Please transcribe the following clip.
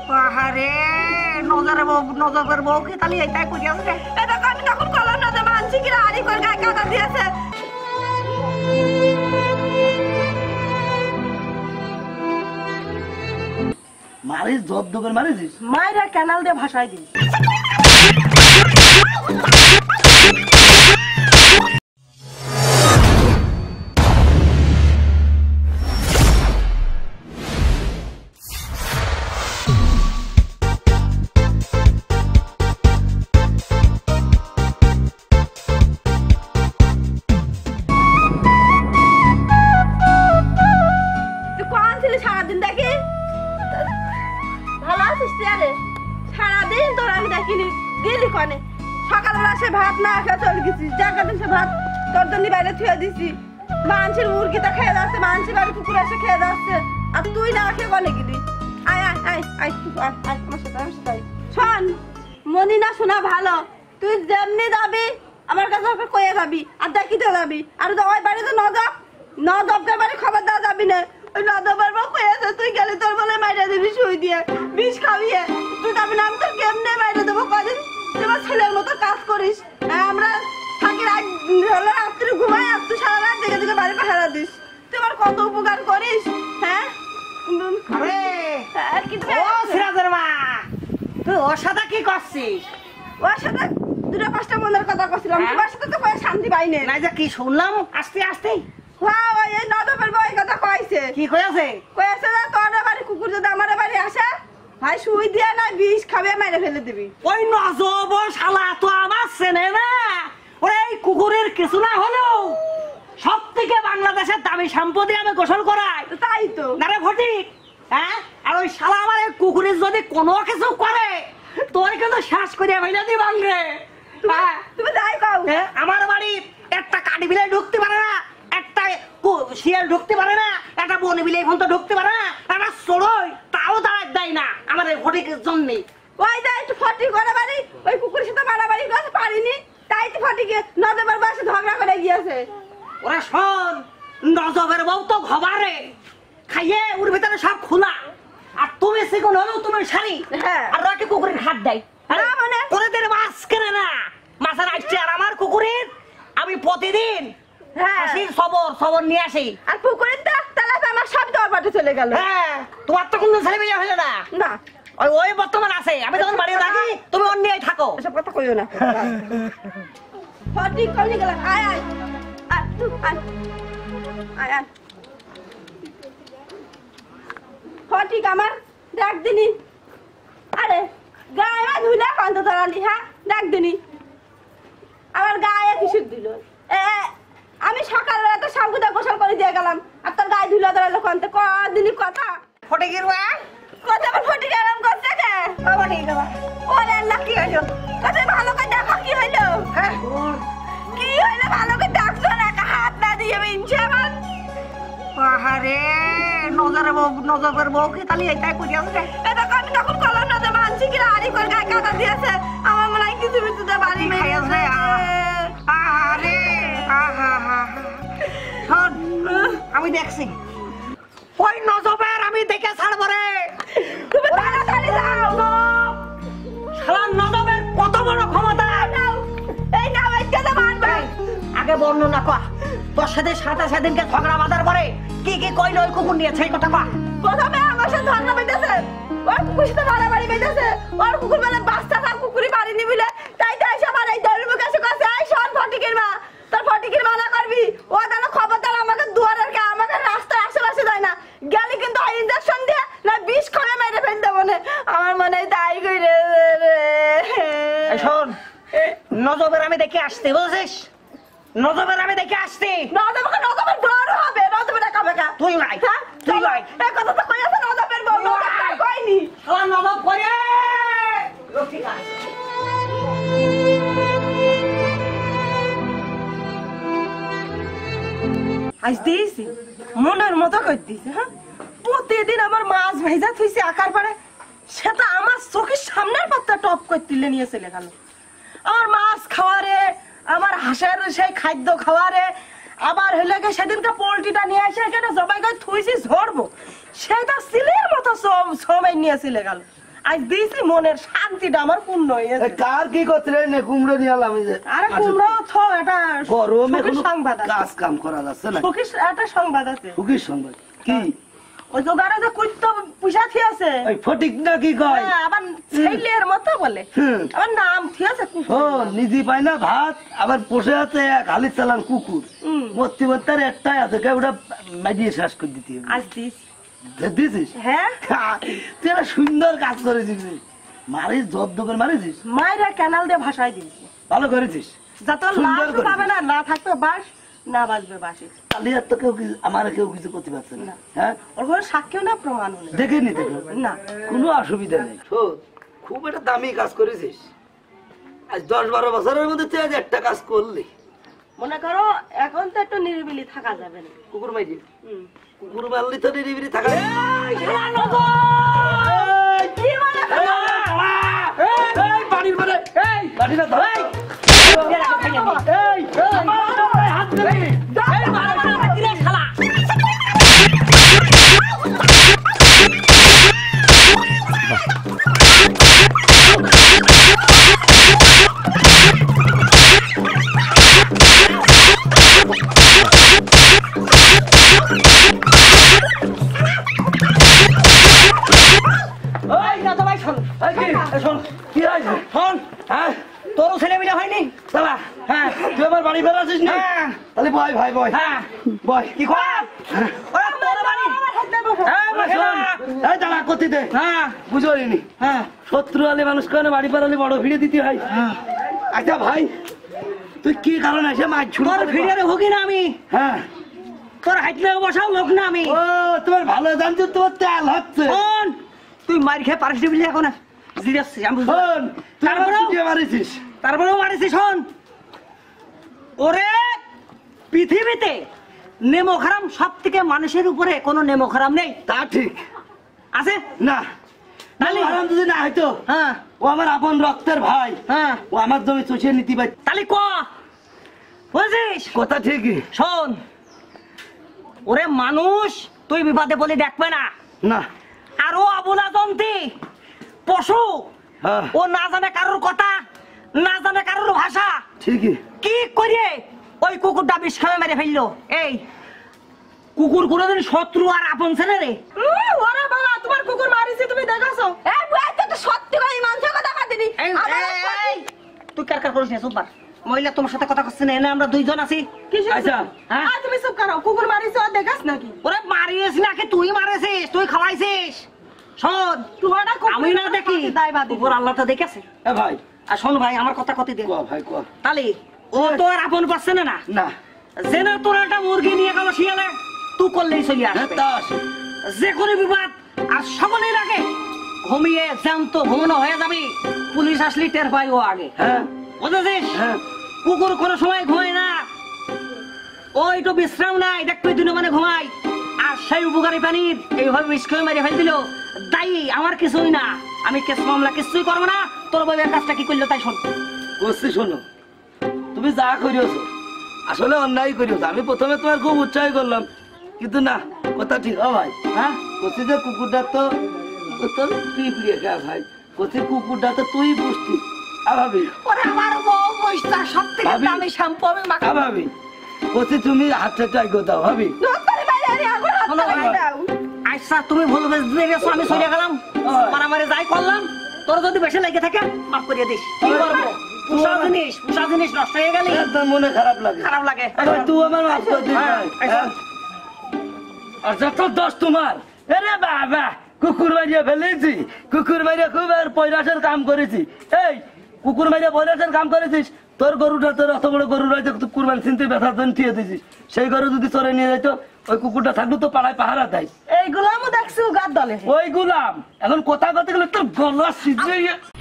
আরে নজরের বউ কি তাহলে এইটাই করিয়াছে এটা আমি তখন কলাম না যে মানছি কি আড়ি করে গায়ে কাটা দিয়েছে মারিস ধবধবের মারিস মাইরা ক্যানাল দিয়ে ভাষায় দিই সারাদিন তোর আমি দেখিনি গেলি কনে সকালবেলা সে ভাত না খেয়ে চলে গেছিস জায়গাতে সে ভাত তোর জন্য বাইরে থুয়ে দিছি মানসির মুরগিটা খেয়ে যাচ্ছে মানসির বাড়ি কুকুর এসে খেয়ে যাচ্ছে আর তুই না খেয়ে কনে গেলি আয় আয় আয় আয় আয় আমার সাথে শোন মনি না শোনা ভালো তুই যেমনি যাবি আমার কাছে কয়ে যাবি আর দেখিতে যাবি আর ওই বাড়িতে নজবদের বাড়ি খবর দেওয়া যাবি না ওই নজবের বউ কয়েছে তুই গেলে তোর বলে মাইরা দিবি শুই দিয়ে বিষ খাওয়িয়ে তুই যাবি না আমি তোর কেমনে মাইরা দেবো কদিন তোমার ছেলের মতো কাজ করিস আমরা থাকি রাত্রে ঘুমাই আর তুই সারা রাত দেখে দেখে বাড়ি পাহারা দিস তুই আমার কত উপকার করিস হ্যাঁ সিরাজের মা তুই ওর সাথে কি করছিস ওর সাথে দুটো পাঁচটা মনের কথা করছিলাম তোমার সাথে তো কয়ে শান্তি পাইনি না যে কি শুনলাম আস্তে আস্তে হ্যাঁ ওই নজবের বউ কথা কইছে কি কইছে কইছে যে তোর বাড়ি কুকুর যদি আমার বাড়ি আসে ভাই শুই দিয়া না বিষ খাবে মেরে ফেলে দিবি ওই নজব শালা তো আমার চেনে না ওরে এই কুকুরের কিছু না হলেও সব থেকে বাংলাদেশের দামি সম্পত্তি আমি গোসল করাই তাই তো না রে ফটিক হ্যাঁ আর ওই শালা আমার এই কুকুরের যদি কোনো কিছু করে তোর কিন্তু শ্বাস করিয়া ফেলে দিবাং রে তুমি যাই কাও আমার বাড়ি একটা কাঠি বিলাই ঢুকতে পারে না একটা শিয়াল ঢুকতে পারে না একটা বনে বিলাই এখন তো ঢুকতে পারে না একটা চড়ই তাও দাঁড়ায় দেয় না আমার এই ফটিকের জন্য ওই যে একটু ফটিক করে বাড়ি ওই কুকুরের সাথে মারামারি করতে পারিনি তাই তো ফটিকে নজবের বাসে ঝগড়া করে গিয়েছে ওরা শোন নজবের বউ তো ঘবারে খাইয়ে ওর ভিতরে সব খোলা আর তুমি সেগুন হলেও তুমি শাড়ি আর রাখি কুকুরের হাত দেয় মানে তোদের মাছ কেনে না মাছের আসছে আর আমার কুকুরের আমি প্রতিদিন সবর নিয়ে আসি আর পুকুরের তাহলে আমার সব দেওয়ার পাঠে চলে গেল হ্যাঁ তোমার তো কোনো ছেলে মেয়ে হইলো না না ওই বর্তমান আছে আমি যখন বাড়ি থাকি তুমি অন্য থাকো এসব কথা কইও না ফটিক কলি গেল আয় আয় আয় আয় ফটিক আমার দেখ দিনি আরে গায়ে ধুলে কান্ত ধরালি হ্যাঁ দেখ দিনি আমার গায়ে কিছু দিল আমি সকালবেলা তো শ্যাম্পুটা গোসল করে দিয়ে গেলাম আর তোর গায়ে ধুলে ধরালো কান্তে কদিনই কথা ফটিকের কথা আমার ফটিক আরাম করছে কে ওরে আল্লাহ কি হইলো কথা ভালো করে দেখো কি হইলো হ্যাঁ কি হইলো ভালো করে দেখছো না হাত না দিয়ে বিনছে আমার আরে নজরের বউ কি তাহলে এইটাই করিয়াছে এটা আমি তখন কলাম না যে মানছি কি আড়ি করে গায়ে কাটা দিয়েছে আমার মনে হয় কিছু বিচুতে বাড়ি খাইয়াছে আরে শোন আমি দেখছি ওই নজবের আমি দেখে ছাড়বো রে তুমি তাড়াতাড়ি যাও শালা নজবের কত বড় ক্ষমতা এই নাও এইটা মানবে আগে বর্ণনা কর তোর সাথে সেদিনকে ঝগড়া বাঁধার পরে কি কি কইলো ওই কুকুর নিয়ে সেই কথা কর প্রথমে আমার সাথে ঝগড়া বেঁধেছে ওর কুকুর সাথে মারামারি বেঁধেছে ওর কুকুর মানে বাচ্চা থাক কুকুরই পারিনি বলে তাই তো এসে আমার এই দৌড়ের মুখে এসে কাছে আই শোন ফটিকের মা তোর ফটিকের মানা করবি ও যেন খবরদার আমাকে দুয়ারের কে আমাকে রাস্তায় আশেপাশে যায় না গেলে কিন্তু ইঞ্জেকশন দিয়ে না বিষ করে মেরে ফেল দেবো না আমার মনে তাই কইরে শোন নজবের আমি দেখে আসতে বুঝছিস নজবের আমি দেখে আসছি নজবের বড় হবে নজবের কবে কা তুই নাই তুই নাই এই কথা তো কইছে নজবের বড় কইনি শালা নজব করে ঠিক আছে আজ দিয়েছি মনের মতো করে দিয়েছে হ্যাঁ প্রতিদিন আমার মাছ ভেজা থুইছে আকার পারে সেটা আমার চোখের সামনের পাত্তা টপ করে তুলে নিয়ে চলে গেল আমার মাছ খাওয়ারে আমার হাঁসের সেই খাদ্য খাওয়ারে আবার হলে সেদিনকে পোল্ট্রিটা নিয়ে এসে এখানে জবাই করে থুইছি ঝরবো সেটা সিলের মতো সময় নিয়ে চলে গেল আজ দিয়েছি মনের শান্তিটা আমার পূর্ণ হয়েছে। কার কি করতে রে কুমড়ো নিয়ে আলাম এই যে আরে কুমড়ো তো এটা গরমে কোনো সংবাদ আছে, কাজ কাম করা যাচ্ছে না। সুখী একটা সংবাদ আছে। সুখীর সংবাদ কি? ওই জোগাড়ে যে কুত্ত পয়সা থিয়াছে ওই ফটিক না কি কয়? আবার ছেলের মতো বলে আমার নাম থিয়াছে ও নিজে পায় না ভাত, আবার বসে আছে এক হালি চালান কুকুর। মরতে মরতে আর একটাই আছে, কে ওটা মাজিয়ে শেষ করে দিতে হবে। আজ দিস দিছিস? হ্যাঁ তুই একটা সুন্দর কাজ করেছিস, মারিস জব্দ করে মারিছিস, মায়েরা ক্যানাল দিয়ে ভাষায় দিয়েছি, ভালো করেছিস। যাতে লাশ পাবে না, না থাকবে বাস, না বাঁচবে বাসে। তাহলে আর তো কেউ আমার কেউ কিছু করতে পারছে না। হ্যাঁ ওর কোনো সাক্ষীও না প্রমাণও নেই, দেখেনি দেখো না কোনো অসুবিধা নেই। খুব একটা দামি কাজ করেছিস, আজ 10-12 বছরের মধ্যে তুই আজ একটা কাজ করলি। মনে করো এখন তো একটু নিরিবিলি থাকা যাবে না। কুকুর মাইজি কুকুর মারলি তো নিরিবিলি থাকা তোর ছেলে মিলে হয়নি? হ্যাঁ তুই আমার বাড়ি ফেরাছিস না? তাহলে বয় ভাই বয়। হ্যাঁ বয় কি খোয়া দাঁড়া করতে দে। হ্যাঁ বুঝলি? হ্যাঁ শত্রু আলে মানুষ কেন বাড়ি ফেরালে বড় ভিড়ে দিতে হয়। আচ্ছা ভাই তুই কি কারণে এসে মাছ ছুড়ে? তোর ভিড়ে ভুগি না আমি। হ্যাঁ তোর হাইটলে বসাও লোক না আমি। ও তোমার ভালো জানছো, তোমার তেল হচ্ছে। তুই মার খেয়ে পারিস বলি এখন জিজ্ঞাসা আমি মারিছিস, তারপরেও মারিছিস। শোন ওরে পৃথিবীতে নেমো খারাম সব থেকে মানুষের উপরে কোনো নেমো খারাম নেই। তা ঠিক আছে না? তাহলে হারাম যদি না হয়তো, হ্যাঁ ও আমার আপন রক্তের ভাই, হ্যাঁ ও আমার জমি চষিয়ে নিতে পারে। তাহলে ক বুঝছিস কথা ঠিকই। শোন ওরে মানুষ তুই বিবাদে বলে দেখবে না, না আরো অবলা জন্তি পশু, ও না জানে কারোর কথা, না জানে কারোর ভাষা। ঠিকই কি করে ওই কুকুরটা বিষ খামে মেরে ফেললো? এই কুকুর কোনোদিন শত্রু আর আপন ছেলে রে? ওরে বাবা তোমার কুকুর মারিছে তুমি দেখাছো? এই বুয়া তো সত্যি করে মানুষের কথা কাটিনি। তুই কার কার করিস না? সুপার মহিলা তোমার সাথে কথা করছে না, এনে আমরা দুইজন আছি। আচ্ছা হ্যাঁ তুমি চুপ করো, কুকুর মারিছে আর দেখাস নাকি? ওরে মারিস নাকি তুই মারিছিস, তুই খাওয়াইছিস। শোন আমি না দেখি কুকুর আল্লাহ তো দেখেছে ভাই। আর শোন ভাই আমার কথা কতি দে ভাই তাহলে ও তো আর আপন পাচ্ছে না। না জেনে তোর একটা মুরগি নিয়ে গেল শিয়ালে, তুই করলেই চলে আসবে। যে কোনো বিবাদ আর সকলের আগে ঘুমিয়ে জ্যান্ত ঘুমানো হয়ে যাবি, পুলিশ আসলে টের পাই ও আগে। হ্যাঁ বুঝেছিস? কুকুর কোনো সময় ঘুমায় না, ও একটু বিশ্রাম নাই, দেখবি দিন মানে ঘুমায়। আর সেই উপকারী প্রাণীর এইভাবে বিষ খেয়ে মেরে ফেল দিল, দায়ী আমার কিছুই না। আমি কেস মামলা কিছুই করবো না। তোর বইয়ের কাজটা কি করলো তাই শোন। বলছি শোনো, তুমি যা করিয়েছো আসলে অন্যায় করিয়েছো। আমি প্রথমে তোমার খুব উৎসাহ করলাম, কিন্তু না কথা ঠিক। ভাই হ্যাঁ বলছি যে কুকুরটা তো তোর তুই প্রিয় ভাই, বলছি কুকুরটা তো তুই পুষতি। ভাবি আমার বউ বইটা সব থেকে দামি শ্যাম্পু আমি মাখা ভাবি, বলছি তুমি হাতটা ট্রাই করে দাও। ভাবি আচ্ছা তুমি ভুল বুঝতে গেছো, আমি চলে গেলাম, মারামারি যাই করলাম। তোর যদি বেশি লেগে থাকে মাফ করিয়ে দিস। কি করবো, পোষা জিনিস নষ্ট হয়ে গেলে মনে খারাপ লাগে। খারাপ লাগে তুই আমার মাফ করে দিস। আর যত দোষ তোমার। আরে বাবা কুকুর মারিয়া ফেলেছি, কুকুর মারিয়া খুব আর পয়রাসের কাম করেছি। এই কুকুর মারিয়া পয়রাসের কাম করেছিস, তোর গরুটা তোর অত বড় গরু রয়েছে, কুরবান চিনতে ব্যথার জন্য ঠিয়ে দিছিস। সেই গরু যদি চড়ে নিয়ে যাইতো, ওই কুকুরটা থাকলো তো পাড়ায় পাহারা দেয়। এই গুলামও দেখছি গাদ দলে। ওই গুলাম এখন কথা কথা গেলে তোর গলা সিজে